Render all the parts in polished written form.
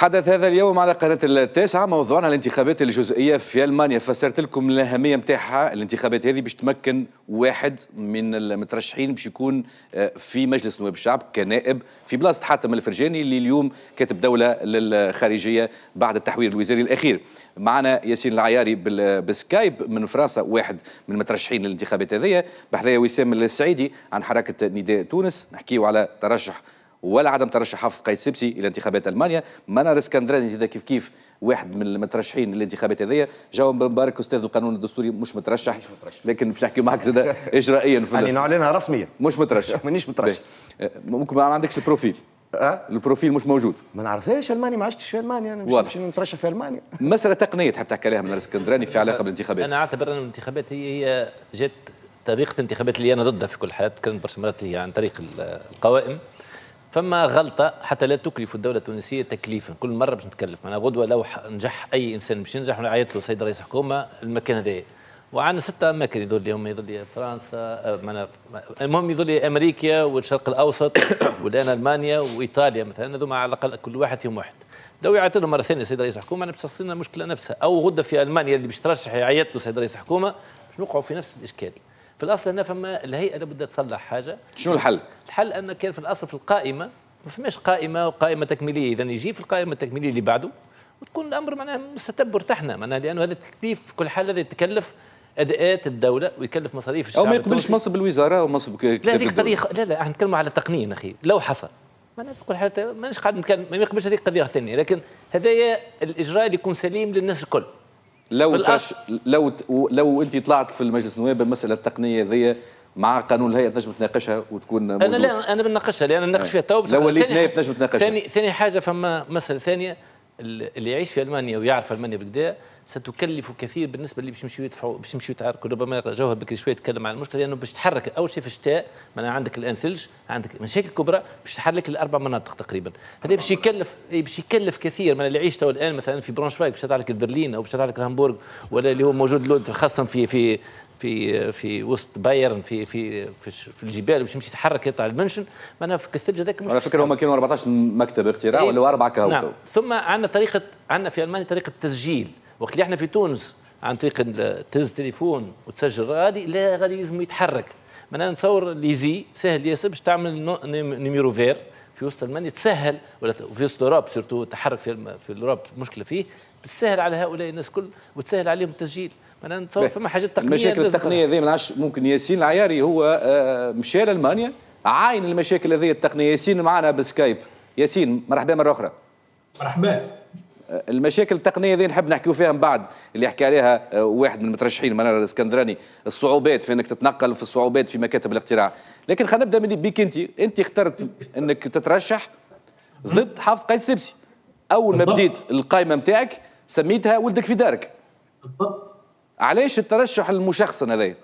حدث هذا اليوم على قناة التاسعة موضوعنا الانتخابات الجزئية في ألمانيا. فسرت لكم الأهمية متاعها. الانتخابات هذه باش تمكن واحد من المترشحين باش يكون في مجلس نواب الشعب كنائب في بلاصة حاتم الفرجاني اللي اليوم كاتب دولة للخارجية بعد التحوير الوزاري الأخير. معنا ياسين العياري بالسكايب من فرنسا، واحد من المترشحين للانتخابات هذه. بحذايا وسام السعيدي عن حركة نداء تونس، نحكيو على ترشح ولا عدم ترشح حافظ قايد سبسي الى انتخابات المانيا. منار اسكندراني زيدا كيف واحد من المترشحين للانتخابات هذيا. جواب مبارك استاذ القانون الدستوري مش مترشح، لكن باش نحكي معك زيدا اجرائيا يعني نعلنها رسميا مش مترشح. مانيش مترشح. ممكن ما عندكش البروفيل. البروفيل مش موجود. ما نعرفهاش المانيا، ما عشتش في المانيا، انا مش نترشح في المانيا. مساله تقنيه تحب تحكي عليها منار اسكندراني في علاقه بالانتخابات؟ انا اعتبر ان الانتخابات هي جات طريقه الانتخابات اللي انا ضدها في كل الحالات، كانت برشا مرات هي عن طريق القوائم. فما غلطة حتى لا تكلف الدولة التونسية تكليفا، كل مرة باش نتكلف. أنا غدوة لو نجح أي إنسان باش ينجح ونعيط له سيد رئيس حكومة المكان هذا. وعندنا 6 أماكن يظل لي، هم يظل لي فرنسا، المهم يظل لي أمريكا والشرق الأوسط والآن ألمانيا وإيطاليا مثلا، هذوما على الأقل كل واحد فيهم واحد. لو يعيط له مرة ثانية سيد رئيس حكومة أنا باش تصير لنا المشكلة نفسها، أو غدة في ألمانيا اللي باش ترشح يعيط له سيد رئيس حكومة باش نوقعوا في نفس الإشكال. في الأصل هنا فما الهيئة لابد تصلح حاجة. شنو الحل؟ الحل أن كان في الأصل في القائمة ما فماش قائمه وقائمه تكميليه، اذا يجي في القائمه التكميليه اللي بعده وتكون الامر معناها مستتب وارتحنا، معناها لانه هذا التكليف في كل حال هذا يتكلف اداءات الدوله ويكلف مصاريف الشعب او ما يقبلش منصب الوزاره او منصب كتاب لا هذيك قضيه لا احنا نتكلموا على تقنين اخي. لو حصل معناها في كل حال ماناش قاعد نتكلم، ما يقبلش هذيك قضيه ثانيه، لكن هذايا الاجراء اللي يكون سليم للناس الكل. لو انت طلعت في المجلس النواب المساله التقنيه هذيا مع قانون الهيئه تنجم تناقشها وتكون موجود. انا لا انا بنناقشها لان نناقش فيها تو. لو وليت نائب تنجم تناقشها. ثاني حاجه فما مساله ثانيه، اللي يعيش في المانيا ويعرف المانيا بالكدا ستكلف كثير بالنسبه اللي باش يمشيو يدفعوا باش يمشيو يتعاركوا. ربما جوهر بكري شويه يتكلم عن المشكله، لانه باش تحرك اول شيء في الشتاء، معناها عندك الان ثلج، عندك مشاكل كبرى باش تحرك ل4 مناطق تقريبا. هذا باش يكلف كثير. من اللي يعيش تو الان مثلا في برونشفايك باش تتعرك برلين او باش تتعرك هامبورغ، ولا اللي هو موجود لود خاصه في وسط بايرن في الجبال باش يمشي يتحرك يطلع المنشن، معناها في الثلج هذاك. على فكره هما كانوا 14 مكتب اقتراع ولا 4 كهو. نعم. ثم عندنا في المانيا طريقه تسجيل، وقت اللي احنا في تونس عن طريق تهز تليفون وتسجل غادي لا غادي لازم يتحرك. معناها نتصور ليزي سهل ياسر باش تعمل نيميرو فير في وسط المانيا، تسهل ولا في وسط اوروب سورتو التحرك في اوروب مشكله فيه، تسهل على هؤلاء الناس الكل وتسهل عليهم التسجيل. انا نتصور فما حاجات تقنيه. المشاكل التقنيه هذه ما نعرفش، ممكن ياسين العياري هو مشى لالمانيا عاين المشاكل هذه التقنيه. ياسين معنا بالسكايب. ياسين مرحبا مره اخرى. مرحبا. المشاكل التقنيه هذه نحب نحكيو فيها من بعد، اللي يحكي عليها واحد من المترشحين منار الاسكندراني، الصعوبات في انك تتنقل، في الصعوبات في مكاتب الاقتراع. لكن خلينا نبدا من بيك انت اخترت انك تترشح ضد حافظ قايد سبسي. اول ما بديت القائمه نتاعك سميتها ولدك في دارك. بالضبط. علاش الترشح المشخصن هذا؟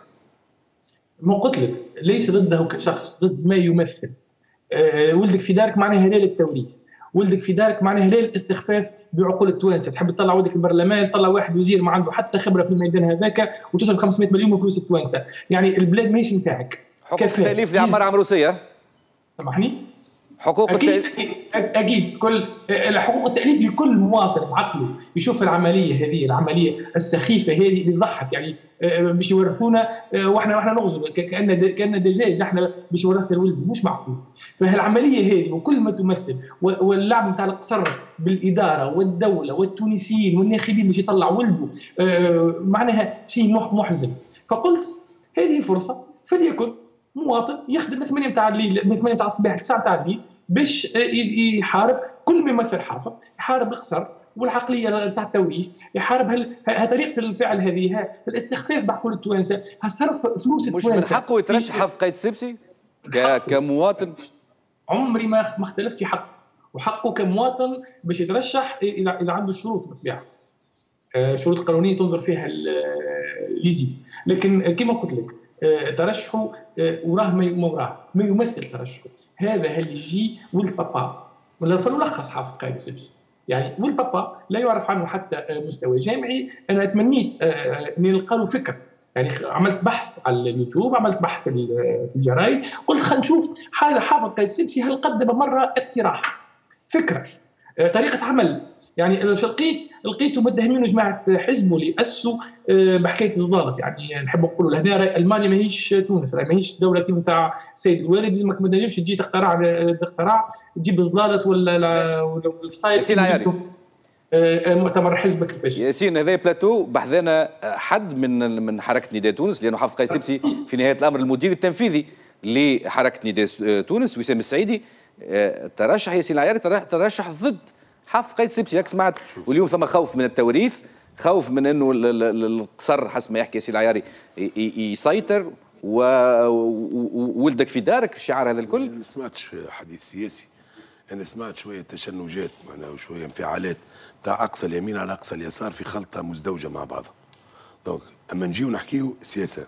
ما قلت لك ليس ضده كشخص، ضد ما يمثل. ولدك في دارك معناه هلال التوريث، ولدك في دارك معناه هلال الاستخفاف بعقول التوانسه. تحب تطلع ولدك البرلمان، طلع واحد وزير ما عنده حتى خبره في الميدان هذاك وتصرف 500 مليون من فلوس التوانسه. يعني البلاد ماهيش نتاعك. حقوق التاليف لعمار عمروسيه. سامحني؟ حقوق اكيد كل حقوق التاليف لكل مواطن بعقله يشوف العمليه هذه، العمليه السخيفه هذه اللي تضحك. يعني باش يورثونا واحنا نغزل كان دجاج، احنا باش يورثنا الولد، مش معقول. فالعمليه هذه وكل ما تمثل واللعب نتاع القصر بالاداره والدوله والتونسيين والناخبين باش يطلع ولده معناها شيء محزن. فقلت هذه فرصه، فليكن مواطن يخدم من 8 نتاع الليل، من 8 نتاع الصباح ل 9 نتاع الليل باش يحارب كل ما يمثل حافظ، يحارب القصر والعقليه نتاع التوريث، يحارب طريقه الفعل هذه، الاستخفاف بعقول التوانسه، صرف فلوس التوانسه. مش من حقه يترشح حافظ قايد سبسي كمواطن؟ عمري ما اختلفت في حقه، وحقه كمواطن باش يترشح اذا عنده شروط بالطبيعه. شروط قانونيه تنظر فيها ليزي، لكن كما قلت لك ترشحه وراه ما وراه ما يمثل ترشحه. هذا اللي يجي ولد بابا ولا فلنلخص حافظ قايد سبسي. يعني ولد بابا لا يعرف عنه حتى مستوى جامعي. انا تمنيت ان نلقى له فكر، يعني عملت بحث على اليوتيوب، عملت بحث في الجرايد، قلت خلينا نشوف هذا حافظ قايد سبسي هل قدم مره اقتراح فكره طريقه عمل. يعني لقيتوا متهمين جماعه حزبه اللي اسسوا بحكايه الزلالط. يعني نحب نقولوا لهنا المانيا ماهيش تونس، ماهيش دوله نتاع سيد الوالد، لازمك ما تنجمش تجي تخترع تجيب زلالط ولا الفصايل مؤتمر حزبك الفاشل. ياسين هذا بلاتو بحذانا حد من حركه نداء تونس، لانه حافظ قايد سبسي في نهايه الامر المدير التنفيذي لحركه نداء تونس وسام السعيدي ترشح ياسين العياري ترشح ضد حافظ قايد سبسي. ياك سمعت؟ واليوم ثم خوف من التوريث، خوف من انه القصر حسب ما يحكي ياسين العياري يسيطر وولدك في دارك، الشعار هذا الكل. ما سمعتش حديث سياسي، انا سمعت شويه تشنجات معناها وشويه انفعالات تاع اقصى اليمين على اقصى اليسار في خلطه مزدوجه مع بعضها. دونك اما نجيو نحكيو سياسه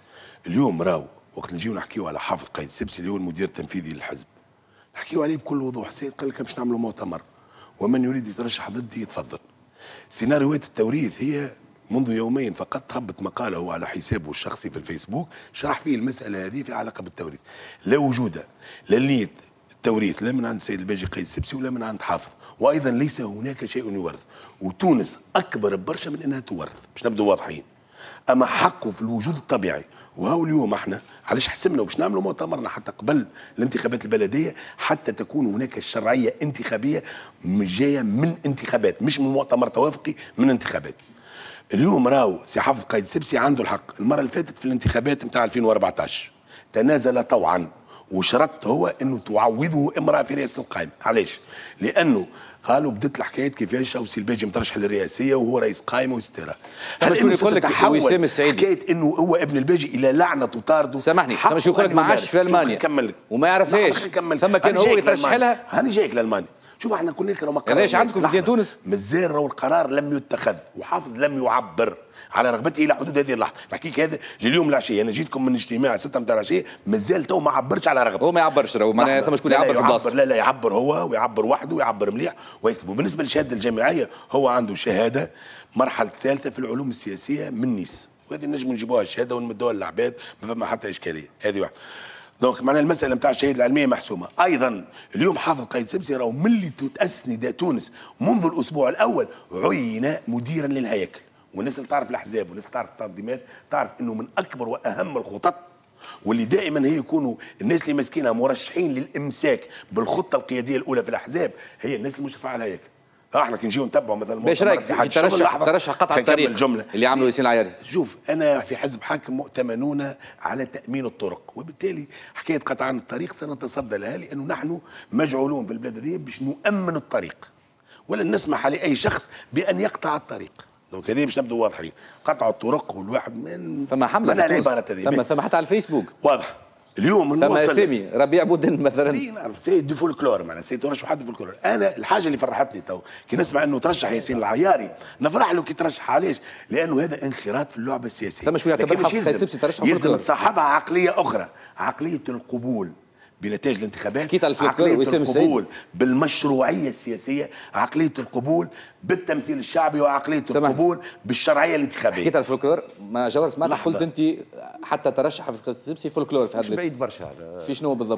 اليوم راهو وقت نجيو نحكيو على حافظ قايد سبسي اللي هو المدير التنفيذي للحزب، نحكيو عليه بكل وضوح. سيد قال لك باش نعملوا مؤتمر ومن يريد يترشح ضدي يتفضل. سيناريوهات التوريث هي منذ يومين فقط هبط مقاله على حسابه الشخصي في الفيسبوك شرح فيه المساله هذه في علاقه بالتوريث. لا وجود لا نيه التوريث لا من عند السيد الباجي قايد سبسي ولا من عند حافظ، وايضا ليس هناك شيء يورث، وتونس اكبر برشا من انها تورث باش نبدو واضحين. اما حقه في الوجود الطبيعي، وهو اليوم احنا علاش حسمنا باش نعملوا مؤتمرنا حتى قبل الانتخابات البلديه حتى تكون هناك شرعيه انتخابيه جايه من انتخابات، مش من مؤتمر توافقي، من انتخابات. اليوم راهو سي حافظ قايد سبسي عنده الحق. المره اللي فاتت في الانتخابات نتاع 2014 تنازل طوعا وشرط هو انه تعوضه امراه في رئاسه القائمه. علاش؟ لانه قالوا بدت الحكايات كيفاش او سي الباجي مترشح للرئاسيه وهو رئيس قائمه وسترا. هل انه يقول لك وسام السعيدي حكايه انه هو ابن الباجي الى لعنه تطارده؟ سامحني، شو يقول لك ما عادش في المانيا وما يعرفهاش، ثم كان هو يترشح لها. هاني جايك لالمانيا. شوف احنا قلنا لك راهو ليش عندكم في دين تونس؟ مازال راهو القرار لم يتخذ وحافظ لم يعبر على رغبته الى حدود هذه اللحظه. نحكيك هذا لليوم العشيه، انا جيتكم من اجتماع 6 نتاع العشيه مازال تو ما عبرش على رغبته. هو ما يعبرش، راهو معناها ثم شكون يعبر في بلاصته؟ لا يعبر هو ويعبر وحده ويعبر مليح ويكتب. وبالنسبه للشهاده الجامعيه هو عنده شهاده مرحله ثالثه في العلوم السياسيه من نيس، وهذه نجم نجيبوها الشهاده ونمدوها للعباد ما فما حتى اشكاليه. هذه واحده. دونك معناها المساله نتاع الشهاده العلميه محسومه. ايضا اليوم حافظ قايد سبسي راهو ملي تاسس نداء تونس منذ الاسبوع الاول عين مديرا للهيكل، والناس اللي تعرف الاحزاب والناس اللي تعرف التنظيمات تعرف انه من اكبر واهم الخطط واللي دائما هي يكونوا الناس اللي ماسكينها مرشحين للامساك بالخطه القياديه الاولى في الاحزاب هي الناس المشرفه على الهيكل. احنا كي نجيو نتبعوا مثلا باش رايك في ترشح قطع الطريق اللي عملوا ياسين العياري؟ شوف انا في حزب حاكم مؤتمنون على تامين الطرق، وبالتالي حكايه قطع عن الطريق سنتصدى لها لانه نحن مجعولون في البلاد هذه باش نؤمن الطريق ولن نسمح لاي شخص بان يقطع الطريق. دونك هذه باش نبدو واضحين. قطع الطرق والواحد من ثم حمله العباره هذه ثم حتى على الفيسبوك واضح. اليوم ثم اسامي ربيع بودن مثلا نعرف سيد دو فولكلور معناها سيد ترشح حد فولكلور. انا الحاجه اللي فرحتني تو كي نسمع انه ترشح ياسين العياري نفرح له كي ترشح. علاش؟ لانه هذا انخراط في اللعبه السياسيه. ثم شكون يعتبر حافظ قايد سبسي ترشح فولكلور؟ يلزم تصاحبها عقليه اخرى، عقليه القبول بنتائج الانتخابات، عقلية القبول بالمشروعيه السياسيه، عقليه القبول بالتمثيل الشعبي، وعقليه القبول بالشرعيه الانتخابيه. حكيت على الفولكلور ما جوهر سمعت قلت انت حتى ترشح حافظ قايد سبسي فولكلور في هذا مش بعيد برشا في شنو بالضبط؟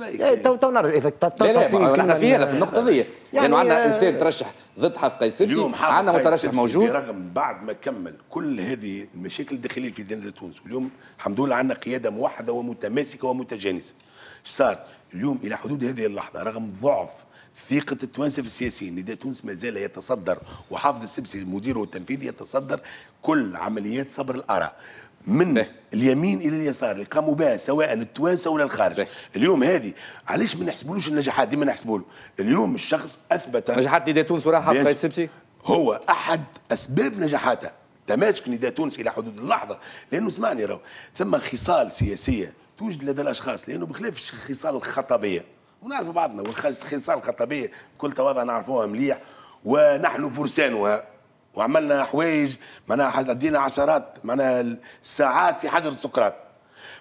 تو نعرف اذا لا احنا في هذا في النقطه ذي لانه عندنا انسان ترشح ضد حافظ قايد سبسي، عندنا مترشح موجود برغم بعد ما كمل كل هذه المشاكل الداخليه في ديانه تونس، واليوم الحمد لله عندنا قياده موحده ومتماسكه ومتجانسه. صار اليوم الى حدود هذه اللحظه رغم ضعف ثقة التوانسة في السياسيين نداء تونس ما زال يتصدر، وحافظ السبسي المدير التنفيذي يتصدر كل عمليات صبر الآراء من اليمين الى اليسار اللي قاموا بها سواء التوانسه ولا الخارج. اليوم هذه علاش ما نحسبولوش النجاحات؟ ديما نحسبوا له. اليوم الشخص اثبت نجاحات نداء تونس وراء حافظ قايد سبسي هو احد اسباب نجاحاته، تماسك نداء تونس الى حدود اللحظه. لانه اسمعني راهو ثم خصال سياسيه توجد لدى الاشخاص، لانه بخلاف الخصال الخطابيه ونعرف بعضنا، والخصال الخطابيه كل تواضع نعرفوها مليح ونحن فرسانها، وعملنا حوايج معناها عدينا عشرات معناها الساعات في حجر سقراط.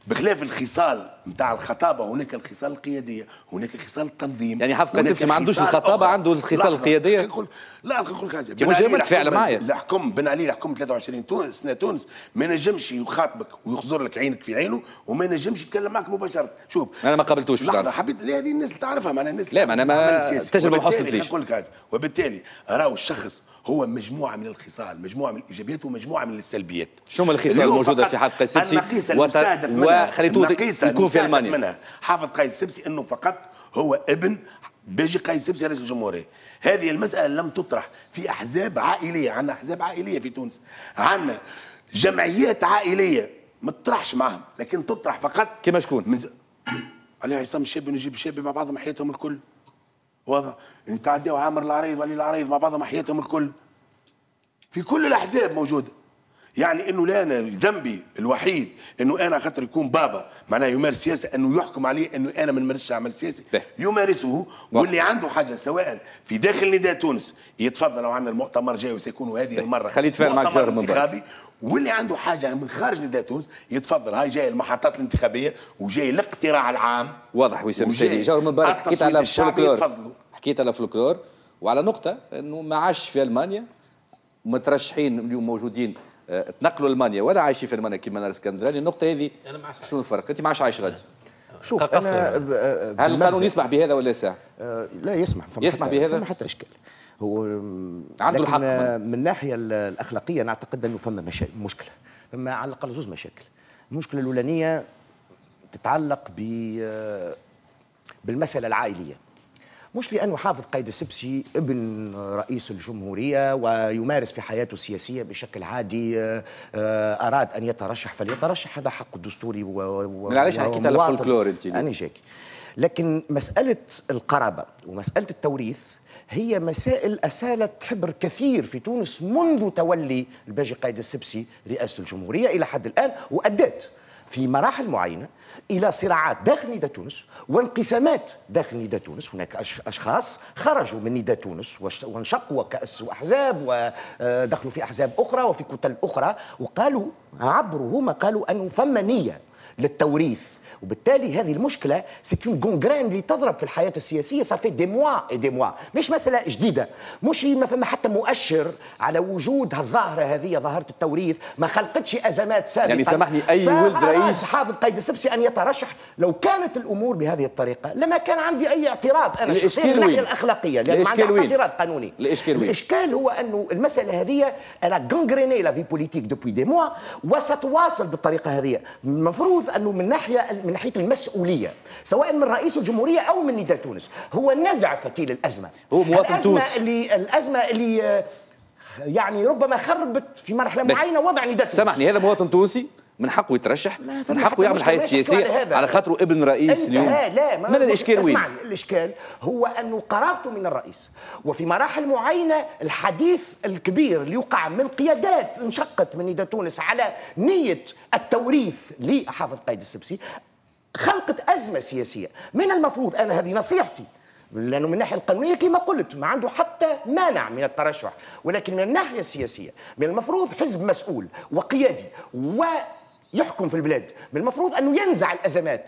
بخلاف الخصال نتاع الخطابه هناك الخصال القياديه، هناك خصال التنظيم. يعني حافظ قيس سبسي ما عندوش الخطابه، عنده الخصال القياديه. لا نقول لك حاجه، ما تفاعل معايا. الحكم بن علي الحكم 23 سنه تونس ما نجمش يخاطبك ويخزر لك عينك في عينه وما نجمش يتكلم معك مباشره. شوف انا ما قابلتوش باش تعرف. حبيت لا هذه الناس تعرفها معناها الناس. لا انا ما التجربه ما حصلتليش. نقول لك حاجه، وبالتالي راهو الشخص هو مجموعه من الخصال، مجموعه من الايجابيات ومجموعه من السلبيات. شنو الخصال الموجوده في حافظ قيس سبسي وخليتوه يكون في المانيا؟ منها حافظ قيس سبسي انه فقط هو ابن باجي قيس سبسي رئيس الجمهوريه. هذه المساله لم تطرح في احزاب عائليه، عندنا احزاب عائليه في تونس، عندنا جمعيات عائليه ما تطرحش معهم، لكن تطرح فقط كيما شكون؟ علي عصام الشابي ونجيب الشابي مع بعضهم حياتهم الكل. واضح؟ يتعداو عامر العريض ولي العريض مع بعضهم حياتهم الكل. في كل الاحزاب موجوده. يعني انه لا انا ذنبي الوحيد انه انا خاطر يكون بابا معناه يمارس سياسه انه يحكم عليه انه انا ما نمارسش عمل سياسي. يمارسه، واللي عنده حاجه سواء في داخل نداء تونس يتفضل، عندنا المؤتمر جاي وسيكون هذه المره خليت فعل معك جار انتخابي، واللي عنده حاجه من خارج نداء تونس يتفضل. هاي جاي المحطات الانتخابيه وجاي الاقتراع العام. واضح وسام السيدي. جار مبارك حكيت على الفولكلور، حكيت على الفولكلور وعلى نقطه انه ما عاش في المانيا، مترشحين اليوم موجودين تنقلوا المانيا ولا عايشين في المانيا كيما نار اسكندراني. النقطه هذه شنو الفرق؟ انت ما عادش عايش غادي. شوف انا هل القانون يسمح بهذا ولا ساعه؟ لا يسمح بهذا، ما حتى اشكال. هو عنده الحق. من الناحيه الاخلاقيه نعتقد انه فما مشكله، فما على الاقل زوج مشاكل. المشكله الاولانيه تتعلق بالمساله العائليه. مش لأنه حافظ قيس سبسي ابن رئيس الجمهورية ويمارس في حياته السياسية بشكل عادي أراد أن يترشح فليترشح، هذا حقه الدستوري من علاش حكيت على الفولكلور أنت؟ أنا جاكي. لكن مسألة القرابة ومسألة التوريث هي مسائل أسالت حبر كثير في تونس منذ تولي الباجي قيس سبسي رئاسة الجمهورية إلى حد الآن، وأدت في مراحل معينة إلى صراعات داخل نداء تونس وانقسامات داخل نداء تونس. هناك أشخاص خرجوا من نداء تونس وانشقوا وكأسوا أحزاب ودخلوا في أحزاب أخرى وفي كتل أخرى، وقالوا عبروا هما قالوا أنه فما نية للتوريث، وبالتالي هذه المشكله سيكون غونغرين اللي تضرب في الحياه السياسيه صافي دي موا اي دي موا، مش مساله جديده، مش ما فما حتى مؤشر على وجود هالظاهره هذه، ظاهره التوريث ما خلقتش ازمات سابقه. يعني سامحني اي ولد رئيس حافظ قيس سبسي ان يترشح، لو كانت الامور بهذه الطريقه لما كان عندي اي اعتراض انا شخصيا من الناحيه الاخلاقيه، لان ما عندي اعتراض قانوني. الاشكال هو انه المساله هذه انا غونغريني لا في بوليتيك دوبوي دي موا وستواصل بالطريقه هذه. المفروض انه من ناحيه المسؤوليه سواء من رئيس الجمهوريه او من نداء تونس هو نزع فتيل الازمه. هو مواطن تونس. الازمه اللي يعني ربما خربت في مرحله معينه وضع نداء تونس. سامحني، هذا مواطن تونسي من حقه يترشح، من حقه يعمل حياه سياسيه على خاطره ابن رئيس اليوم. لا من الاشكال وين؟ اسمعني، الاشكال هو انه قرابته من الرئيس، وفي مراحل معينه الحديث الكبير اللي يقع من قيادات انشقت من نداء تونس على نيه التوريث لحافظ قيس سبسي خلقت ازمه سياسيه. من المفروض، انا هذه نصيحتي، لانه من الناحيه القانونيه كما قلت ما عنده حتى مانع من الترشح، ولكن من الناحيه السياسيه من المفروض حزب مسؤول وقيادي يحكم في البلاد، من المفروض انه ينزع الازمات،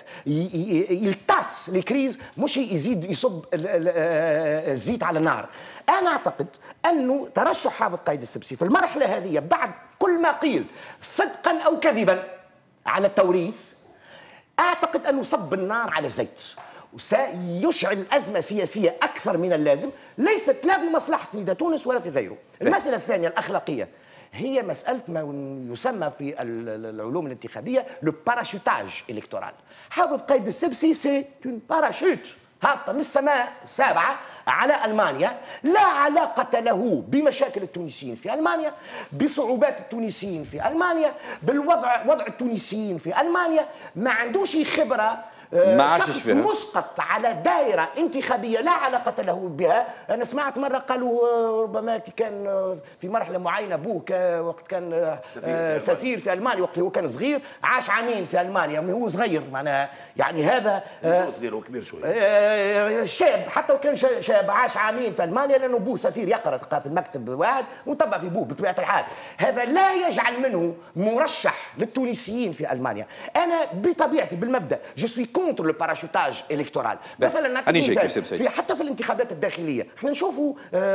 يلتص الكريز، مش يزيد يصب الزيت على النار. انا اعتقد انه ترشح حافظ قيس سبسي في المرحله هذه بعد كل ما قيل صدقا او كذبا على التوريث، اعتقد انه صب النار على الزيت وسيشعل أزمة سياسية أكثر من اللازم، ليست لا في مصلحة نداء تونس ولا في غيره. المسألة الثانية الأخلاقية هي مسألة ما يسمى في العلوم الانتخابية لو باراشوتاج إلكتورال. حافظ قيس سبسي سي اون باراشوت هابطة من السماء السابعة على ألمانيا، لا علاقة له بمشاكل التونسيين في ألمانيا، بصعوبات التونسيين في ألمانيا، وضع التونسيين في ألمانيا، ما عندوش خبرة شخص مسقط على دائرة انتخابية لا علاقة له بها. أنا سمعت مرة قالوا ربما كان في مرحلة معينة أبوه وقت كان سفير في ألمانيا، وقت هو كان صغير عاش عامين في ألمانيا، هو صغير معناها يعني هذا صغير وكبير شوية شاب، حتى وكان شاب عاش عامين في ألمانيا لأنه أبوه سفير يقرأ في المكتب واحد ونطبع في أبوه بطبيعة الحال. هذا لا يجعل منه مرشح للتونسيين في ألمانيا. أنا بطبيعتي بالمبدأ جو سوي كونتر لو باراشوتاج إلكتورال. مثلا في حتى في الانتخابات الداخلية احنا نشوفوا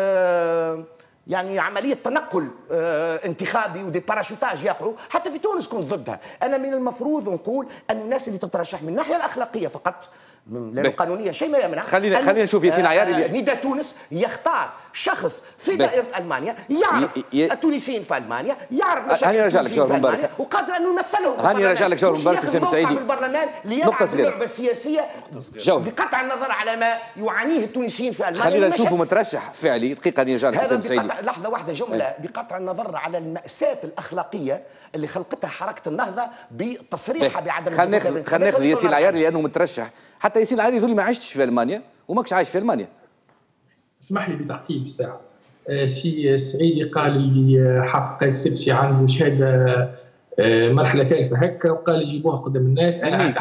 يعني عملية تنقل انتخابي ودي باراشوتاج يقعوا، حتى في تونس كنت ضدها. أنا من المفروض نقول أن الناس اللي تترشح من الناحية الأخلاقية فقط لا القانونية شيء ما يمنع. خلينا نشوف ياسين العياري. نداء تونس يختار شخص في دائرة ألمانيا يعرف التونسيين في ألمانيا، يعرف مشاكل التونسيين في ألمانيا وقادر أن يمثلهم. هاني رجع لك جوهر مبارك وسام السعيدي في البرلمان ليلعب اللعبة السياسية بقطع النظر على ما يعانيه التونسيين في ألمانيا. خلينا نشوفوا مترشح فعلي دقيقة. هاني رجع لك وسام السعيدي. لحظة واحدة جملة. بقطع النظر على المأساة الأخلاقية اللي خلقتها حركة النهضة بتصريحها بعدم. خلينا ناخذ ياسين العياري لأنه مترشح. حتى ياسين العياري ذولي ما عشتش في ألمانيا وماكش عايش في ألمانيا. اسمح لي بتعقيب الساعة. سي السعيدي قال لي حافظ قايد السبسي عنده شهادة مرحلة ثالثة هكا، وقال يجيبوها قدام الناس. أنا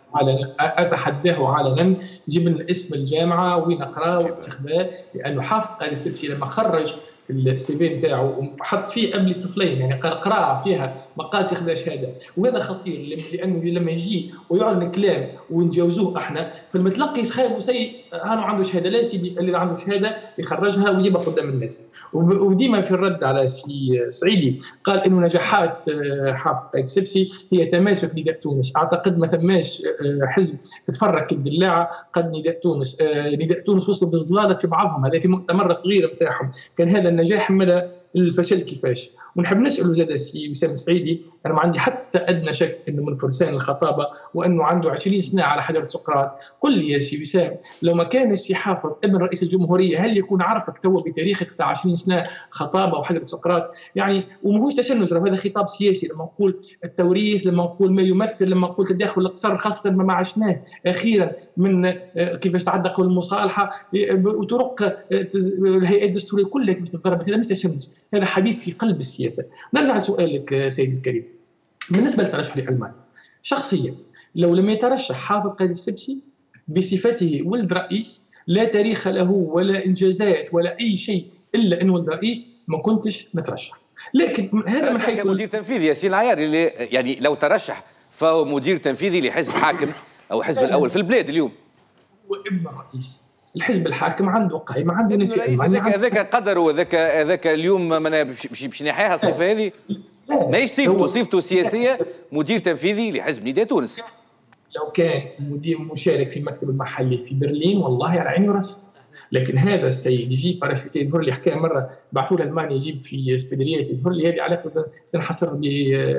أتحداه علنا يجيب لنا اسم الجامعة وين نقراه واتخذاه، لأنه حافظ قايد السبسي لما خرج السي في نتاعو وحط فيه قبل الطفلين، يعني قراءة فيها ما قالش ياخذ شهاده، وهذا خطير لانه لما يجي ويعلن كلام ونجاوزوه احنا فالمتلقي يخاف وسي هانو عنده شهاده. لا سيدي، اللي عنده شهاده يخرجها ويجيبها قدام الناس. وديما في الرد على سي سعيدي قال انه نجاحات حافظ قايد السبسي هي تماسك نداء تونس. اعتقد ما ثماش حزب تفرق الدلاعه قد نداء تونس. نداء تونس وصلوا بالظلاله في بعضهم، هذا في مؤتمر صغير نتاعهم كان هذا النجاح مدى الفشل كيفاش. ونحب نسأله زاد السي وسام السعيدي، أنا ما عندي حتى أدنى شك أنه من فرسان الخطابة وأنه عنده 20 سنة على حجرة سقراط. قل لي يا سي وسام، لو ما كان السي حافظ ابن رئيس الجمهورية هل يكون عرفك توا بتاريخك بتاع 20 سنة خطابة وحجرة سقراط؟ يعني وماهوش تشنج، هذا خطاب سياسي. لما نقول التوريث، لما نقول ما يمثل، لما نقول تداخل الاقتصاد خاصة ما عشناه أخيرا من كيفاش تعدى قول المصالحة وطرق الهيئات الدستورية كلها كيف تضربت. هذا مش تشنج، هذا حديث في قلب السياسة. نرجع لسؤالك سيدي الكريم. بالنسبه للترشح لألمانيا شخصيا، لو لم يترشح حافظ قايد السبسي بصفته ولد رئيس لا تاريخ له ولا انجازات ولا اي شيء الا انه ولد رئيس، ما كنتش نترشح. لكن هذا من حيث مدير تنفيذي ياسين العياري اللي يعني لو ترشح فهو مدير تنفيذي لحزب حاكم او حزب الاول في البلاد اليوم. هو ابن الرئيس. الحزب الحاكم عنده قائمه، عنده ناس في ألمانيا. هذاك قدر وذاك اليوم باش نحيها الصفه هذه. ماهيش صفته سياسيه مدير تنفيذي لحزب نداء تونس. لو كان مدير مشارك في المكتب المحلي في برلين والله على عيني وراسي. لكن هذا السيد يجيب باراشوتي يظهر لي حكايه مره بعثوا له المانيا يجيب في سبيدريات يظهر لي هذه علاقته تنحصر ب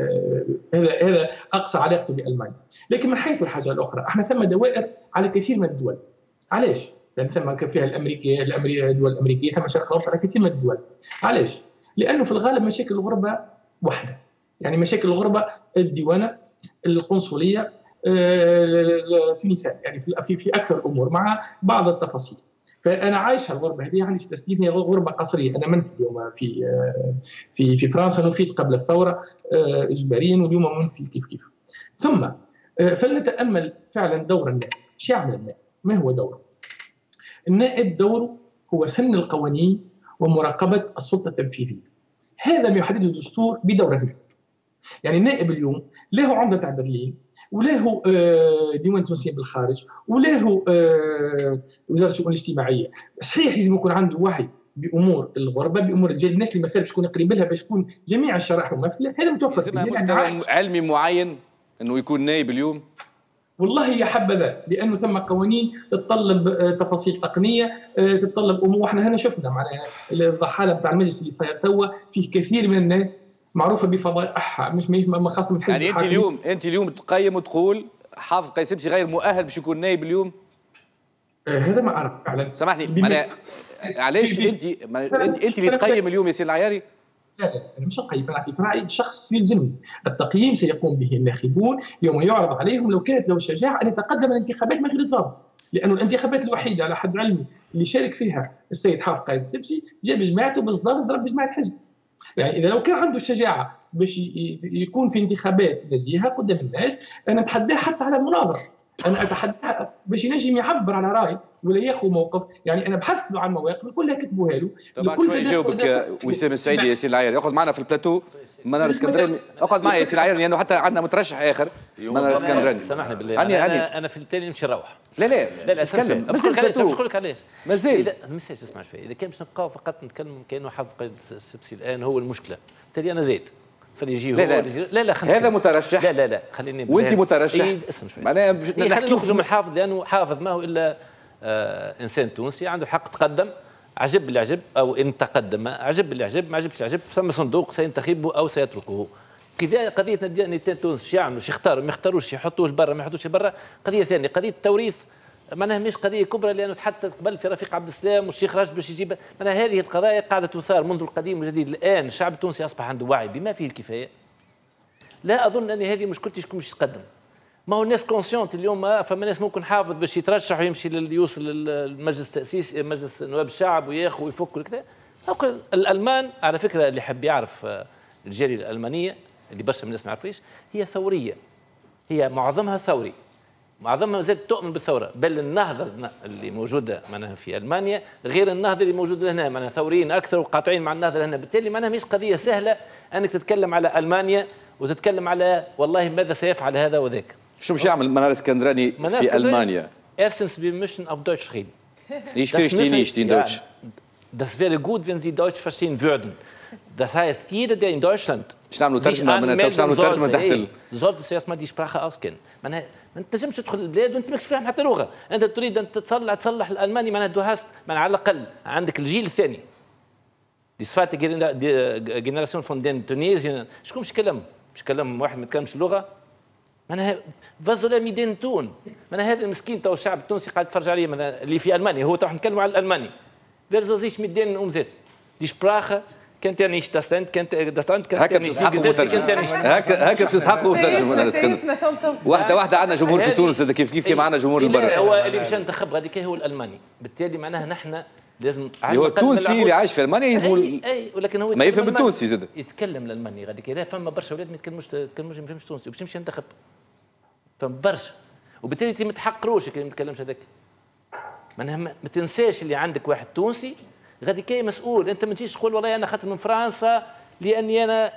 هذا اقصى علاقته بالمانيا. لكن من حيث الحاجه الاخرى احنا ثم دوائر على كثير من الدول. علاش؟ لأن ثم كان فيها الدول الأمريكية، ثم الشرق الأوسط على كثير من الدول. علاش؟ لأنه في الغالب مشاكل الغربة واحدة. يعني مشاكل الغربة الديوانة، القنصلية، التونسية، يعني في أكثر الأمور مع بعض التفاصيل. فأنا عايش الغربة هذه، عندي 6 سنين، هي غربة قصرية. أنا منفي اليوم في فرنسا، نفيت قبل الثورة إجباريا، واليوم منفي كيف. ثم فلنتأمل فعلا دور النائب. شو يعمل النائب؟ ما هو دوره؟ النائب دوره هو سن القوانين ومراقبة السلطة التنفيذية. هذا ما يحدده الدستور بدور النائب. يعني النائب اليوم له عمدة تاع برلين، وله ديوان تونسية بالخارج، وله وزارة الشؤون الاجتماعية. صحيح لازم يكون عنده وعي بأمور الغربة، بأمور الناس اللي مثلا باش تكون قريبة لها، باش تكون جميع الشرائح ممثلة. هذا متوفر فيه. مستوى علمي معين انه يكون نائب اليوم. والله يا حبذا، لانه ثم قوانين تتطلب تفاصيل تقنيه، تتطلب امور. احنا هنا شفنا معناها الضحاله بتاع المجلس اللي صاير توا فيه كثير من الناس معروفه بفضائحها، مش خاصه من حزب. يعني انت اليوم تقيم وتقول حافظ قايد السبسي غير مؤهل باش يكون نائب اليوم؟ هذا ما اعرف فعلا. سامحني، علاش انت اللي تقيم اليوم ياسين العياري؟ لا لا انا مش نقيم، انا اعطيت راي شخص يلزمني. التقييم سيقوم به الناخبون يوم يعرض عليهم لو كانت له الشجاعه ان يتقدم الانتخابات من غير ضابط، لأن الانتخابات الوحيده على حد علمي اللي شارك فيها السيد حافظ قايد السبسي جاب جماعته باصدار ضرب جماعه حزب. يعني اذا لو كان عنده الشجاعه باش يكون في انتخابات نزيهه قدام الناس، انا اتحداه حتى على المناظره، انا اتحداه باش ينجم يعبر على راي ولا ياخذ موقف. يعني انا بحثت له عن مواقف كلها كتبوها له. طبعا شوي يجاوبك وسام السعيدي ياسين العايري، اقعد معنا في البلاتو منار اسكندراني، اقعد معي ياسين العايري لانه حتى عندنا مترشح اخر منار اسكندراني. سامحني بالله انا في التالي نمشي نروح. لا تكلم باش نقول لك علاش مازال مازال اسمع شوي. اذا كان باش نبقاو فقط نتكلم كانه حافظ قايد السبسي الان هو المشكله، بالتالي انا زيد فليجي هو لا هذا مترشح. لا خليني وانت مترشح. اسمع شوي معناها خلينا نخرجوا من الحافظ، لانه حافظ ما هو الا انسان تونسي عنده الحق تقدم، عجب اللي عجب او ان تقدم، عجب اللي عجب ما عجبش اللي عجب، ثم صندوق سينتخبه او سيتركه. كذا قضيه نديان تونس شو يعملوا، شو يختاروا، ما يختاروش، يحطوه لبرا ما يحطوش لبرا، قضيه ثانيه. قضيه التوريث معناها مش قضيه كبرى، لانه حتى قبل في رفيق عبد السلام والشيخ راشد باش يجيب، معناها هذه القضايا قاعده تثار منذ القديم والجديد. الان الشعب التونسي اصبح عنده وعي بما فيه الكفايه. لا اظن ان هذه مشكلتي شكون باش يتقدم. ما هو الناس كونسيونت اليوم، فما ناس ممكن حافظ باش يترشح ويمشي يوصل للمجلس التاسيس مجلس نواب الشعب وياخذ ويفك وكذا. الالمان على فكره اللي حب يعرف الجاليه الالمانيه اللي برشا من الناس ما يعرفوش، هي ثوريه، هي معظمها ثوري، معظمها زاد تؤمن بالثوره، بل النهضه اللي موجوده معناها في المانيا غير النهضه اللي موجوده هنا، معناها ثوريين اكثر وقاطعين مع النهضه هنا. بالتالي معناها مش قضيه سهله انك تتكلم على المانيا وتتكلم على والله ماذا سيفعل هذا وذاك. شو باش يعمل منار اسكندراني في المانيا؟ Erstens, wir müssen auf Deutsch reden. Ich verstehe nicht in Deutsch. Das wäre gut, wenn Sie Deutsch verstehen würden. Das heißt, jeder, der in Deutschland sich anmelden sollte zuerst mal die Sprache auskennen. ما تنجمش تدخل البلاد وانت ماكش فاهم حتى لغه، انت تريد ان تصلح الالماني معناها دو هاست، معناها على الاقل عندك الجيل الثاني. دي zweite Generation von den Tunesien، شكون باش يتكلم؟ باش يتكلم واحد ما يتكلمش اللغه؟ معناها فازولا ميدين تون، معناها هذا المسكين تو الشعب التونسي قاعد يتفرج عليه اللي في المانيا، هو تو نتكلموا على الالماني. فيرزو زيش ميدين umsetzen. Die Sprache kennt er nicht, das Land kennt er nicht, die Gesetze kennt er nicht. هكا بتسحقوا وترجموا منار اسكندراني. واحده عندنا جمهور في تونس كيف معنا جمهور البرا. هو اللي مشى انتخب هذيك هو الالماني، بالتالي معناها نحن لازم هو التونسي اللي عايش في المانيا يلزموا اي ولكن هو ما يفهم التونسي زاد يتكلم الالماني غاديك. لا فما برشا اولاد ما يتكلموش ما يفهمش تونسي وباش يمشي ينتخب، فما برشا، وبالتالي انت ما تحقروش كي ما تتكلمش هذاك. معناها ما تنساش اللي عندك واحد تونسي غادي كاي مسؤول. انت ما تجيش تقول والله انا خاطر من فرنسا لاني انا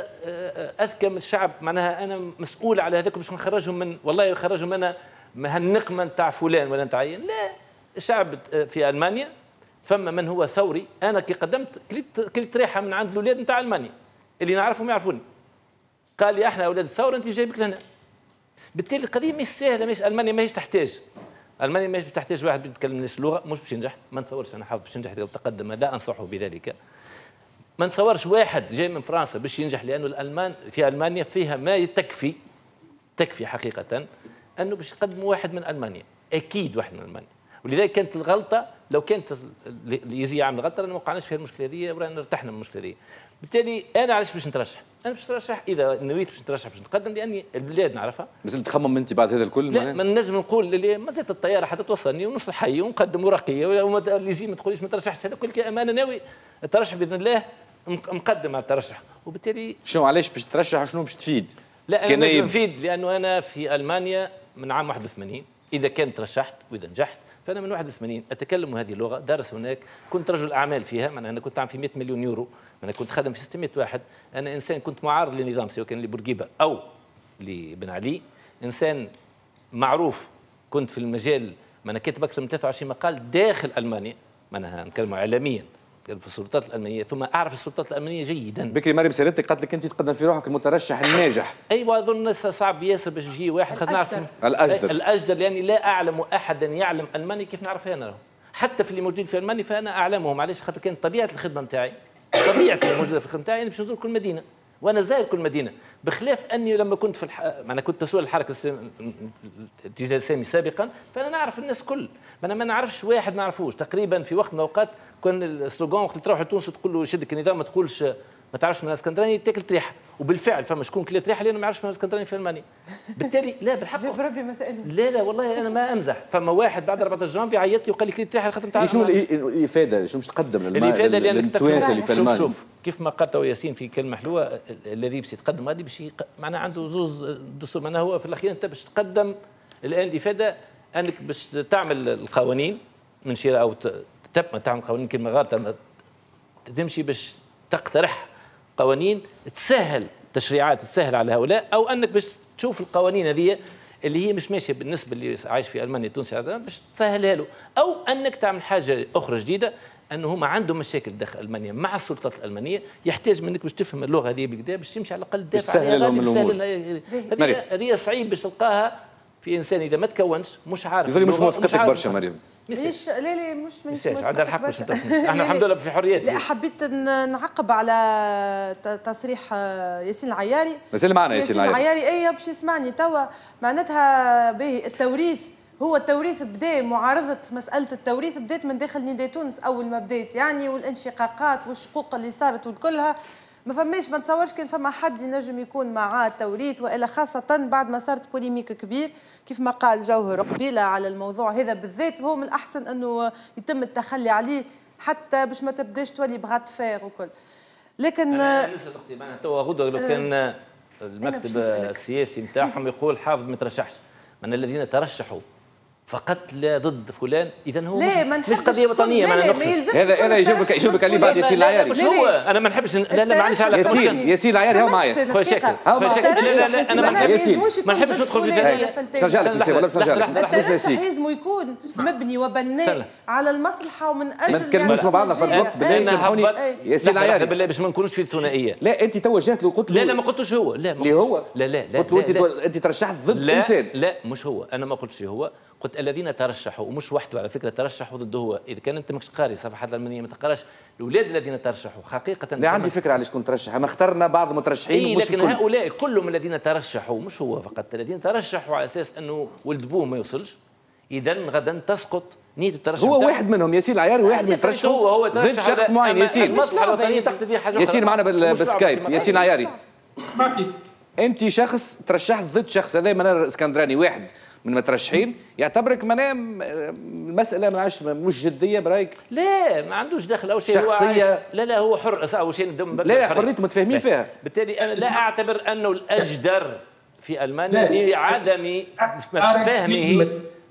اذكى من الشعب، معناها انا مسؤول على هذاك باش نخرجهم من والله نخرجهم انا هالنقمه نتاع فلان ولا نتاع. لا، الشعب في المانيا فما من هو ثوري. انا كي قدمت كلت ريحه من عند الاولاد نتاع المانيا اللي نعرفهم يعرفوني، قال لي احنا اولاد الثوره انت جايبك لهنا. بالتالي القضيه مش سهله، مش المانيا ماهيش تحتاج، المانيا ماهيش تحتاج واحد يتكلم نفس اللغه مش باش ينجح. ما نتصورش انا حافظ باش ينجح اذا تقدم، لا انصحه بذلك. ما نتصورش واحد جاي من فرنسا باش ينجح، لانه الالمان في المانيا فيها ما تكفي حقيقه انه باش يقدموا واحد من المانيا، اكيد واحد من المانيا. ولذلك كانت الغلطه، لو كانت يزي يعمل غلطه رانا ما وقعناش فيها المشكله هذه ورانا ارتحنا من المشكله هذه. بالتالي انا علاش باش نترشح؟ انا باش نترشح اذا نويت باش نترشح باش نتقدم، لاني البلاد نعرفها. مازلت تخمم انت بعد هذا الكل؟ لا، ما نجم نقول اللي مازالت الطياره حتى توصلني ونص الحي ونقدم ورقيه اللي زي ما تقوليش ما ترشحش. هذا كل انا ناوي الترشح باذن الله، مقدم على الترشح. وبالتالي شنو علاش باش ترشح وشنو باش تفيد؟ لا انا نجم نفيد، لانه انا في المانيا من عام 81 اذا كنت ترشحت واذا نجحت، فانا من 81 اتكلم هذه اللغه، دارس هناك، كنت رجل اعمال فيها، انا كنت عام في 100 مليون يورو، انا كنت خادم في 600 واحد، انا انسان كنت معارض للنظام سواء كان لبورقيبه او لبن علي، انسان معروف، كنت في المجال، انا كاتب اكثر من 23 مقال داخل المانيا، انا نتكلم اعلاميا في السلطات الالمانيه، ثم اعرف السلطات الالمانيه جيدا. بكري مريم سالتك قالت لك انت تقدم في روحك المترشح الناجح. ايوه، اظن صعب ياسر باش يجي واحد الاجدر لاني لا اعلم احدا يعلم الماني كيف نعرف انا، حتى في اللي موجودين في المانيا فانا اعلمهم. علاش؟ خاطر كانت طبيعه الخدمه نتاعي، طبيعتي الموجوده في الخدمه نتاعي باش نزور كل مدينه، وانا زاير كل مدينه، بخلاف اني لما كنت في انا كنت مسؤول الحركه الاتجاه السامي سابقا، فانا نعرف الناس كل، انا ما نعرفش واحد ما نعرفوش. تقريبا في وقت من الاوقات كان السلوغان وقت تروح لتونس تقول له يشدك النظام، ما ما تعرفش من اسكندراني تاكل ريحه، وبالفعل فما شكون كلات ريحه لانه ما يعرفش من اسكندراني في المانيا. بالتالي لا بالحق جاب ربي مسألة. لا والله انا ما امزح، فما واحد بعد 14 جانفي عيط لي وقال لي كليت ريحه خاطر نتاع شنو الافاده؟ شنو باش تقدم الافاده للتوانسه اللي في المانيا؟ شوف كيف ما قال تو ياسين في كلمه حلوه، الذي باش يتقدم غادي باش معناها عنده زوز دستور، معناها هو في الاخير انت باش تقدم الان الافاده انك باش تعمل القوانين من شراء او تعمل قوانين كلمه غلط، تمشي باش تقترح قوانين تسهل تشريعات تسهل على هؤلاء، او انك باش تشوف القوانين هذه اللي هي مش ماشيه بالنسبه اللي عايش في المانيا التونسي باش تسهلها له، او انك تعمل حاجه اخرى جديده انه هما عندهم مشاكل داخل المانيا مع السلطات الالمانيه، يحتاج منك باش تفهم اللغه هذه بكذا باش تمشي على الاقل تدافع عليها لهم الامور. هذه صعيب باش تلقاها في انسان اذا ما تكونش مش عارف. يظل مش موافقتك برشا مريم. ليش لا مش عندها الحق باش احنا الحمد لله في حريات. لا حبيت نعقب على تصريح ياسين العياري. مازال معنا ياسين العياري. اي باش يسمعني توا معناتها باهي التوريث، هو التوريث بدا معارضه مساله التوريث بدات من داخل نداء تونس اول ما بدات يعني، والانشقاقات والشقوق اللي صارت وكلها ما فماش، ما نتصورش كان فما حد ينجم يكون معاه التوريث، والا خاصه بعد ما صارت بوليميك كبير كيف ما قال جوهر قبيله على الموضوع هذا بالذات. هو من الاحسن انه يتم التخلي عليه حتى باش ما تبداش تولي بغات فير وكل. لكن انا لسه اختي معناها توا غدوه لو كان المكتب السياسي نتاعهم يقول حافظ ما ترشحش، من الذين ترشحوا فقط لا ضد فلان، اذا هو مش قضيه وطنيه. هذا يجاوبك عليه بعد ياسين العياري. مش هو انا ما نحبش لا معليش على ياسين العياري هو معايا لا انا ما نحبش ندخل في هذا. ترجع لك ولا مش نرجع لك؟ الترشح لازم يكون مبني وبناء على المصلحه ومن اجل ما نتكلموش مع بعضنا في الوقت بالله سامحوني. ياسين العياري بالله باش ما نكونوش في الثنائيه. لا انت توجهت له قلت له لا ما قلتش هو. لا اللي هو لا قلت له انت ترشحت ضد انسان. لا مش هو، انا ما قلتش هو، قلت الذين ترشحوا، ومش وحده على فكره ترشحوا ضده هو. اذا كان انت ماكش قاري صفحات الالمانيه ما تقراش الاولاد الذين ترشحوا حقيقه. لا عندي فكره على شكون ترشح، ما اخترنا بعض المترشحين لكن هؤلاء كلهم الذين ترشحوا، مش هو فقط، الذين ترشحوا على اساس انه ولد بوه ما يوصلش، اذا غدا تسقط نيه الترشح. هو واحد منهم ياسين العياري، واحد من الترشح هو ضد شخص معين. ياسين ياسين معنا بالسكايب. ياسين العياري انت شخص ترشحت ضد شخص، هذا منار اسكندراني واحد من المترشحين يعتبرك منام المساله مش جديه برايك؟ لا ما عندوش دخل. اول شيء هو شخصيه. لا هو حر اول شيء لا حريته متفاهمين فيها. بالتالي انا لا اعتبر انه الاجدر في المانيا لعدم فهمه.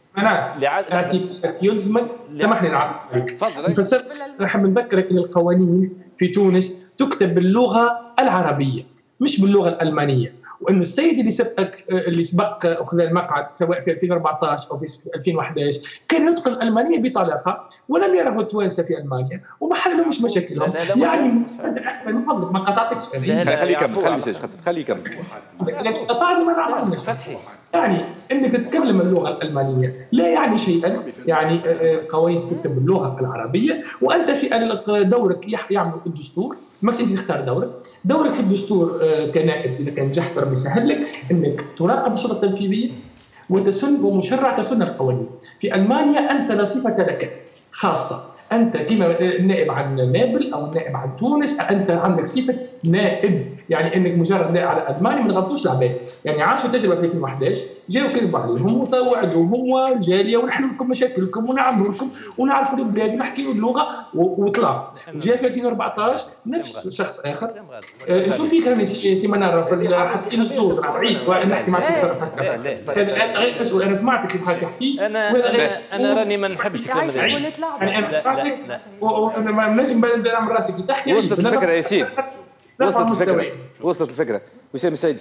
اعتبارك يلزمك. سامحني نعقب تفضل. نحب نذكرك ان القوانين في تونس تكتب باللغه العربيه مش باللغه الالمانيه، وانه السيد اللي سبق اخذ المقعد سواء في 2014 او في 2011 كان يتقن الالمانيه بطلاقه ولم يره التوانسه في المانيا وما حللهمش مشاكلهم. يعني من فضلك ما قطعتكش. خليه يكمل. خليه يكمل. قطعني ما نعرفش فتحي. يعني انك تتكلم اللغه الالمانيه لا يعني شيئا، يعني قوانين تكتب باللغه العربيه، وانت في دورك يعمل الدستور، ماكش انت تختار دورك في الدستور كنائب اذا كان نجحت ربي يسهل لك انك تراقب السلطه التنفيذيه وتسن ومشرع تسن القوانين. في المانيا انت لا صفه لك خاصه، انت كما النائب عن نابل او النائب عن تونس، انت عندك صفه نائب، يعني انك مجرد نائب على المانيا ما نغلطوش العباد. يعني عارفوا التجربه في 2011 جاوا كذبوا عليهم وتوعدوهم والجاليه ونحل لكم مشاكلكم ونعملوا لكم ونعرفوا البلاد ونحكيوا اللغه وطلع. جاء في 2014 نفس شخص اخر. نشوف فيك راني سي منار حاطين الزوز بعيد ونحكي مع غير مسؤول. انا سمعتك كيف تحكي. انا راني ما نحبش يعني انا سمعتك وانا ما نجم نعمل راسي كي تحكي. وصلت الفكره يا ياسين. وصلت الفكره. وسام السيدي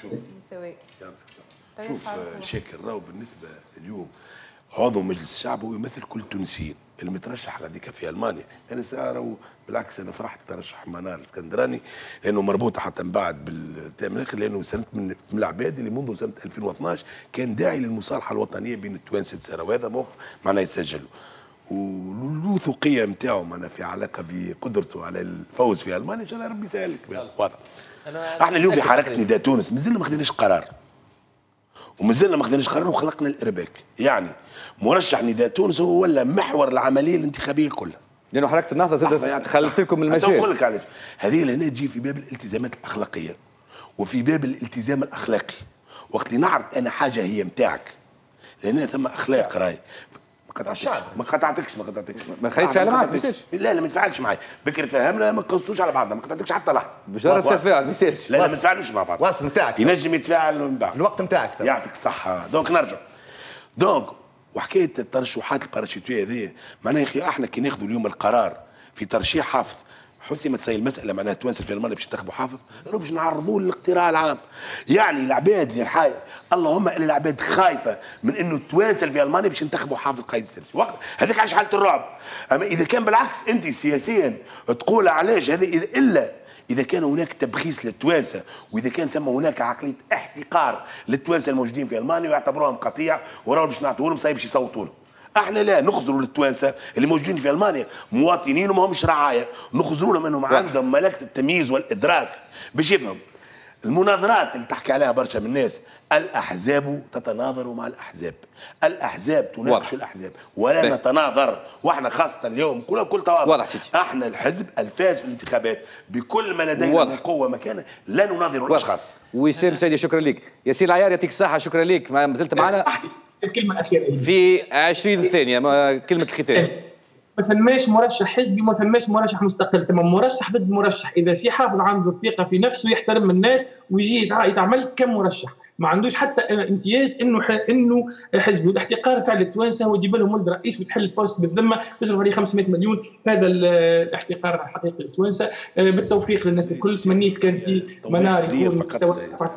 شوف شاكر راهو بالنسبه اليوم عضو مجلس الشعب هو يمثل كل التونسيين. المترشح هذيك في المانيا انا راهو بالعكس انا فرحت ترشح منار الاسكندراني لانه مربوطه حتى من بعد بالتام الاخر، لانه سنه من العباد اللي منذ سنه 2012 كان داعي للمصالحه الوطنيه بين التوانسه، وهذا موقف معناه يتسجل والوثوقيه نتاعو معناها في علاقه بقدرته على الفوز في المانيا. ان شاء الله ربي يسهل لك. واضح. احنا اليوم في حركه نداء تونس مازلنا ما خديناش قرار، ومازلنا ما خديناش قرار وخلقنا الارباك. يعني مرشح نداء تونس هو ولا محور العمليه الانتخابيه كلها. لانه حركه النهضه زاد خلت لكم المجال. نقول لك علاش هذه لهنا تجي في باب الالتزامات الاخلاقيه وفي باب الالتزام الاخلاقي. وقت اللي نعرف انا حاجه هي نتاعك لان ثم اخلاق راي ما قطعتكش ما خليت فعلا معك ما يصيرش. لا ما تفعلش معي بكري فهمنا ما قصوش على بعضنا ما قطعتكش حتى لحظه مجرد تفاعل ما يصيرش. لا ما نتفاعلوش مع بعض. واصل نتاعك ينجم يتفاعل من بعد الوقت نتاعك يعطيك الصحه. دونك نرجع وحكايه الترشحات الباراشوتيه هذه معناها يا اخي احنا كي ناخذوا اليوم القرار في ترشيح حافظ حسمت سي المساله معناها التوانسه في المانيا باش ينتخبوا حافظ باش نعرضوه للاقتراع العام. يعني العباد اللهم الا العباد خايفه من انه التوانسه في المانيا باش ينتخبوا حافظ قايد السرسي وقت هذيك عايش حاله الرعب. اما اذا كان بالعكس انت سياسيا تقول علاش هذا الا إذا كان هناك تبخيس للتوانسة وإذا كان ثم هناك عقلية احتقار للتوانسة الموجودين في ألمانيا ويعتبروهم قطيع وراهم باش نعطوا لهم صايب باش يصوتوا لهم. احنا لا نخزروا للتوانسة اللي موجودين في ألمانيا مواطنين وما همش رعاية، نخزروا لهم أنهم عندهم ملكة التمييز والإدراك باش يفهم. المناظرات اللي تحكي عليها برشا من الناس، الأحزاب تتناظر مع الأحزاب، الأحزاب تناقش الأحزاب ولا نتناظر. واحنا خاصة اليوم كل تواضع احنا الحزب الفائز في الانتخابات بكل ما لدينا من قوة مكانة لا نناظر الأشخاص. وسام سيدي شكرا لك. ياسين العيار يعطيك الصحة شكرا لك ما زلت معنا. الكلمة الأخيرة في 20 ثانية كلمة الختام. ما ثماش مرشح حزبي، ما ثماش مرشح مستقل، ثم مرشح ضد مرشح. اذا سي حافظ عنده الثقه في نفسه يحترم الناس ويجي يتعامل كمرشح، ما عندوش حتى امتياز انه حزبي. والاحتقار فعل التوانسه هو تجيب لهم ولد رئيس وتحل البوست بالذمه تصرف عليه 500 مليون. هذا الاحتقار الحقيقي للتوانسه. بالتوفيق للناس الكل. تمنيت كان في منار يكون مستوى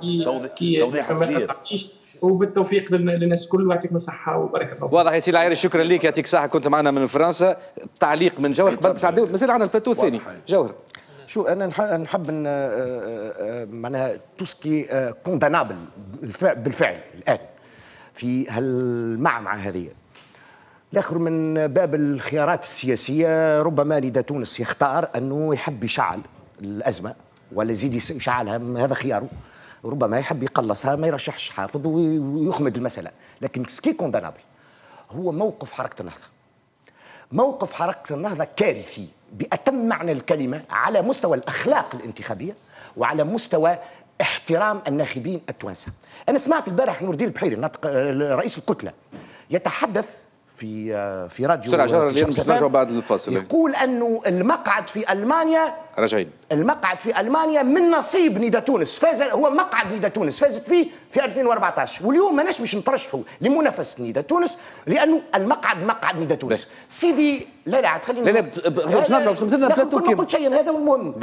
كي وبالتوفيق للناس الكل ويعطيكم الصحه وبارك الله. واضح يا سيدي العياري شكرا لك يعطيك الصحه. كنت معنا من فرنسا. تعليق من جوهر قبل 9 دقائق مازال عندنا البلاتو الثاني. جوهر شو انا نحب معناها توسكي كوندانابل بالفعل الان في هالمعمعه هذه. الاخر من باب الخيارات السياسيه ربما لدى تونس يختار انه يحب يشعل الازمه ولا يزيد يشعلها، هذا خياره. ربما يحب يقلصها ما يرشحش حافظ ويخمد المسألة. لكن سكي كوندانابل هو موقف حركة النهضة. موقف حركة النهضة كارثي بأتم معنى الكلمة على مستوى الأخلاق الانتخابية وعلى مستوى احترام الناخبين التوانسة. أنا سمعت البارح نور الدين البحيري ناطق رئيس الكتلة يتحدث في راديو بسرعة جوهر اليوم نرجعوا بعد الفاصل. يقول أنه المقعد في ألمانيا راجعين. المقعد في ألمانيا من نصيب ندى تونس، فاز هو مقعد ندى تونس فازت فيه في 2014 واليوم ماناش باش نترشحوا لمنافسة ندى تونس لأنه المقعد مقعد ندى تونس. سيدي لا عاد خلينا لا باش نرجعوا باش نزيدنا بلاتو ما قلت شيء هذا هو المهم.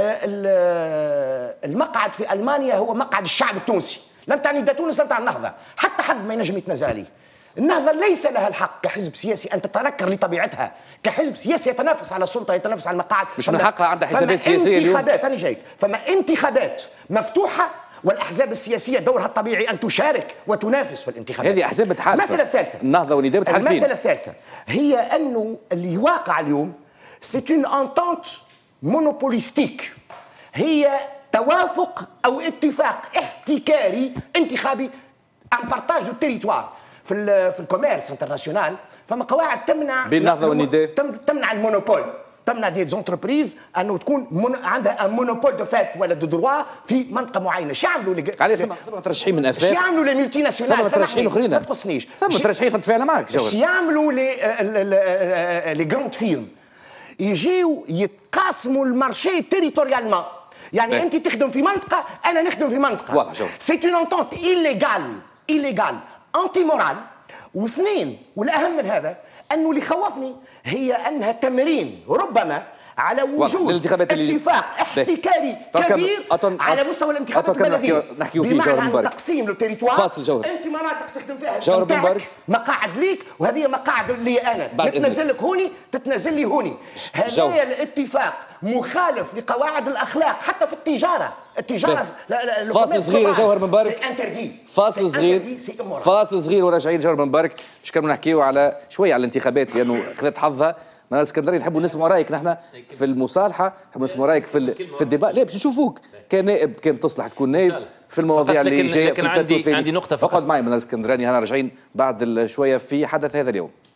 المقعد في ألمانيا هو مقعد الشعب التونسي، لم تعني ندى تونس لم تعني النهضة، حتى حد ما ينجم يتنازل عليه. النهضة ليس لها الحق كحزب سياسي أن تتنكر لطبيعتها، كحزب سياسي يتنافس على السلطة يتنافس على المقاعد. مش من حقها عندها حسابات سياسية اليوم. انتخابات أنا جايك، فما انتخابات مفتوحة والأحزاب السياسية دورها الطبيعي أن تشارك وتنافس في الانتخابات. هذه أحزاب متحالفة. المسألة الثالثة النهضة والنداء متحالفين. المسألة الثالثة هي أنه اللي واقع اليوم سيت اون انتونت مونوبوليستيك، هي توافق أو اتفاق احتكاري انتخابي ان بارتاج دو تيريتوار. في الكوميرس انترناسيونال فما قواعد تمنع بين النهضه والنداء، تمنع المونوبول، تمنع دي زونتربريز انه تكون عندها مونوبول دو فات ولا دو دروا في منطقه معينه. شو يعملوا ثم مترشحين من افات، شو يعملوا لي ملتي ناسيونال، ثم مترشحين اخرين ما تقصنيش، ثم مترشحين نتفاعل معك جوهر. شو يعملوا لي جراند فيلم يجيو يتقاسموا المارشي تيريتوريالمون، يعني انت تخدم في منطقه انا نخدم في منطقه. واضح جوهر. سي اون انتونت ايليغال انتي مورال. واثنين والاهم من هذا انه اللي خوفني هي انها تمرين ربما على وجود اتفاق احتكاري كبير على مستوى الانتخابات البلديه، بمعنى ان تقسيم التريتوار. انت مناطق تخدم فيها نتاعك مقاعد ليك وهذه مقاعد لي انا، تتنازل لك هوني تتنازل لي هوني. هذا الاتفاق مخالف لقواعد الاخلاق حتى في التجاره. فاصل صغير جوهر بن مبارك، فاصل صغير وراجعين. جوهر بن مبارك مش كنا نحكيو على شويه على الانتخابات لانه خذت حظها. نهار الاسكندريه نحبوا نسمعوا رايك، نحن في المصالحه نحبوا نسمعوا رايك في الديبا. لا باش نشوفوك كنائب كان تصلح تكون نائب في المواضيع اللي جايه. لكن عندي نقطه فقط معي من الاسكندراني. هنا راجعين بعد شويه في حدث هذا اليوم.